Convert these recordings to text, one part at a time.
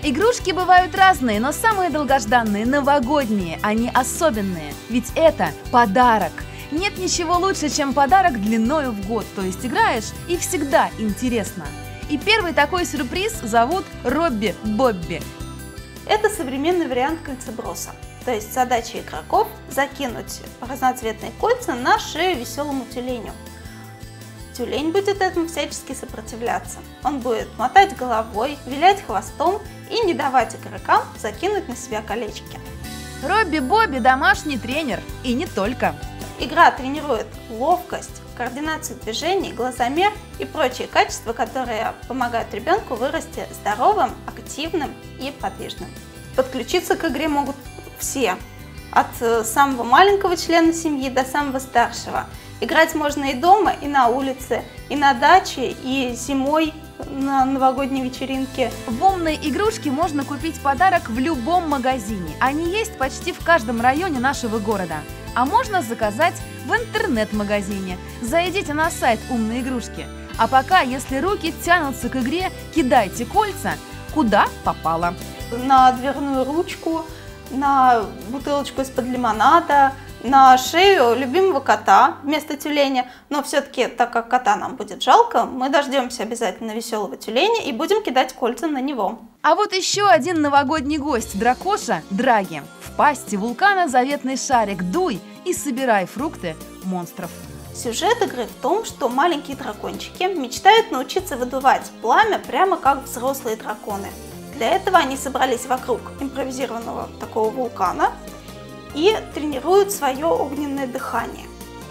Игрушки бывают разные, но самые долгожданные – новогодние, они особенные, ведь это подарок. Нет ничего лучше, чем подарок длиною в год, то есть играешь и всегда интересно. И первый такой сюрприз зовут Робби Бобби. Это современный вариант кольцеброса, то есть задача игроков закинуть разноцветные кольца на шею веселому тюленю. Тюлень будет этому всячески сопротивляться. Он будет мотать головой, вилять хвостом и не давать игрокам закинуть на себя колечки. Робби Бобби – домашний тренер, и не только. Игра тренирует ловкость, координацию движений, глазомер и прочие качества, которые помогают ребенку вырасти здоровым, активным и подвижным. Подключиться к игре могут все, от самого маленького члена семьи до самого старшего. Играть можно и дома, и на улице, и на даче, и зимой на новогодней вечеринке. В умной игрушке можно купить подарок в любом магазине. Они есть почти в каждом районе нашего города. А можно заказать в интернет-магазине. Зайдите на сайт умной игрушки. А пока, если руки тянутся к игре, кидайте кольца куда попало. На дверную ручку, на бутылочку из-под лимонада, на шею любимого кота вместо тюленя. Но все-таки, так как кота нам будет жалко, мы дождемся обязательно веселого тюленя и будем кидать кольца на него. А вот еще один новогодний гость – дракоша Драги. В пасти вулкана заветный шарик дуй и собирай фрукты монстров. Сюжет игры в том, что маленькие дракончики мечтают научиться выдувать пламя прямо как взрослые драконы. Для этого они собрались вокруг импровизированного такого вулкана и тренируют свое огненное дыхание.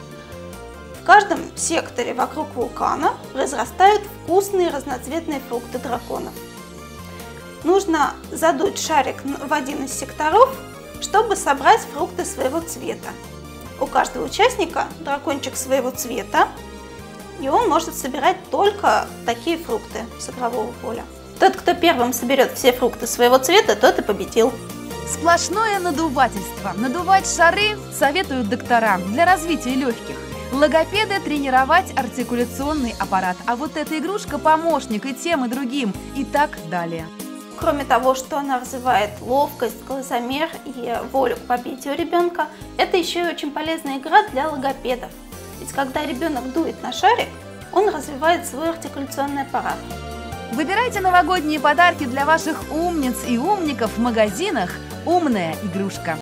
В каждом секторе вокруг вулкана произрастают вкусные разноцветные фрукты драконов. Нужно задуть шарик в один из секторов, чтобы собрать фрукты своего цвета. У каждого участника дракончик своего цвета, и он может собирать только такие фрукты с игрового поля. Тот, кто первым соберет все фрукты своего цвета, тот и победил. Сплошное надувательство. Надувать шары советуют доктора для развития легких. Логопеды тренировать артикуляционный аппарат. А вот эта игрушка помощник и тем, и другим, и так далее. Кроме того, что она развивает ловкость, глазомер и волю к победе у ребенка, это еще и очень полезная игра для логопедов. Ведь когда ребенок дует на шарик, он развивает свой артикуляционный аппарат. Выбирайте новогодние подарки для ваших умниц и умников в магазинах «Умная игрушка».